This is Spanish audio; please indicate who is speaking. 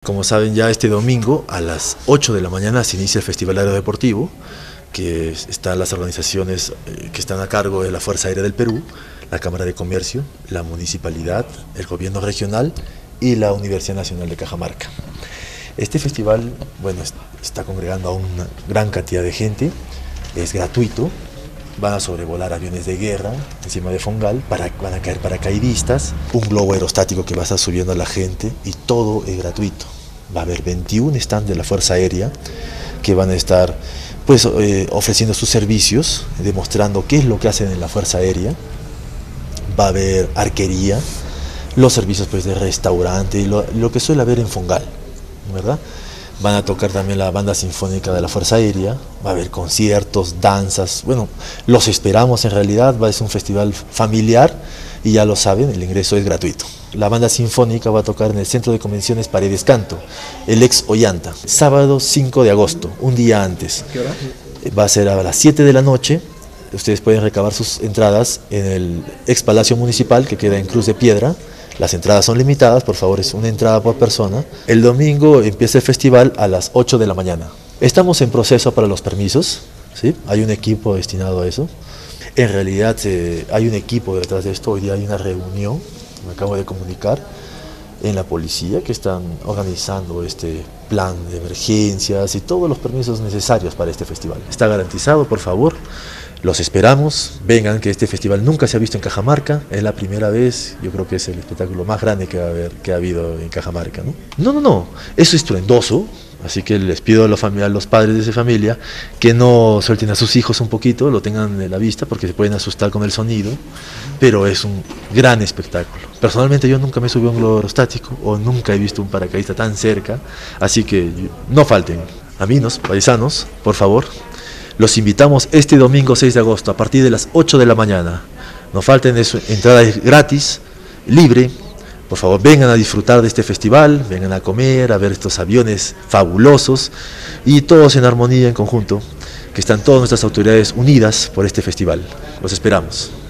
Speaker 1: Como saben, ya este domingo a las 8 de la mañana se inicia el Festival Aerodeportivo, que están las organizaciones que están a cargo de la Fuerza Aérea del Perú, la Cámara de Comercio, la Municipalidad, el Gobierno Regional y la Universidad Nacional de Cajamarca. Este festival, bueno, está congregando a una gran cantidad de gente, es gratuito, van a sobrevolar aviones de guerra encima de Fongal, van a caer paracaidistas, un globo aerostático que va a estar subiendo a la gente y todo es gratuito. Va a haber 21 stands de la Fuerza Aérea que van a estar pues, ofreciendo sus servicios, demostrando qué es lo que hacen en la Fuerza Aérea. Va a haber arquería, los servicios pues, de restaurante y lo que suele haber en Fongal, ¿verdad? Van a tocar también la banda sinfónica de la Fuerza Aérea, va a haber conciertos, danzas, bueno, los esperamos en realidad, va a ser un festival familiar y ya lo saben, el ingreso es gratuito. La banda sinfónica va a tocar en el Centro de Convenciones Paredes Canto, el ex Ollanta, sábado 5 de agosto, un día antes.
Speaker 2: ¿Qué hora?
Speaker 1: Va a ser a las 7 de la noche, ustedes pueden recabar sus entradas en el ex Palacio Municipal que queda en Cruz de Piedra. Las entradas son limitadas, por favor, es una entrada por persona. El domingo empieza el festival a las 8 de la mañana. Estamos en proceso para los permisos, ¿sí? Hay un equipo destinado a eso. En realidad hay un equipo detrás de esto, hoy día hay una reunión, me acabo de comunicar, en la policía que están organizando este plan de emergencias y todos los permisos necesarios para este festival. Está garantizado, por favor. Los esperamos, vengan, que este festival nunca se ha visto en Cajamarca, es la primera vez, yo creo que es el espectáculo más grande que ha habido en Cajamarca, ¿no? No, eso es estruendoso, así que les pido a los padres de esa familia que no suelten a sus hijos un poquito, lo tengan en la vista porque se pueden asustar con el sonido, pero es un gran espectáculo. Personalmente yo nunca me subí a un globo aerostático o nunca he visto un paracaidista tan cerca, así que no falten. Amigos, paisanos, por favor. Los invitamos este domingo 6 de agosto a partir de las 8 de la mañana. No falten, entrada es gratis, libre. Por favor, vengan a disfrutar de este festival, vengan a comer, a ver estos aviones fabulosos y todos en armonía, en conjunto, que están todas nuestras autoridades unidas por este festival. Los esperamos.